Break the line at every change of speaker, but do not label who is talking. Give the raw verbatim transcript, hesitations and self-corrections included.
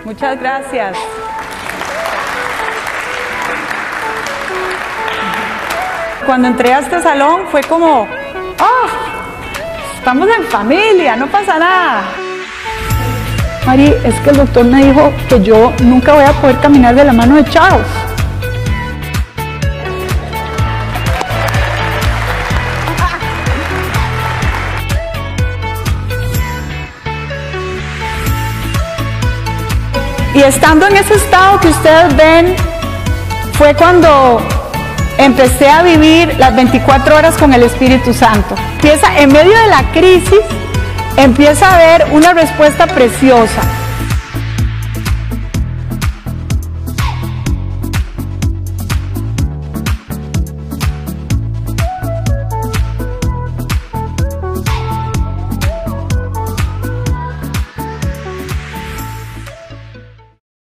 Muchas gracias. Cuando entré a este salón fue como, ¡oh! Estamos en familia, no pasa nada. Mari, es que el doctor me dijo que yo nunca voy a poder caminar de la mano de Charles. Y estando en ese estado que ustedes ven, fue cuando empecé a vivir las veinticuatro horas con el Espíritu Santo. Empieza, en medio de la crisis, empieza a haber una respuesta preciosa.